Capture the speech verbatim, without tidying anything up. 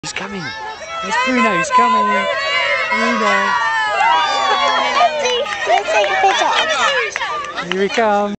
He's coming. There's Bruno, he's coming. Bruno. Let's take a picture. Here he comes.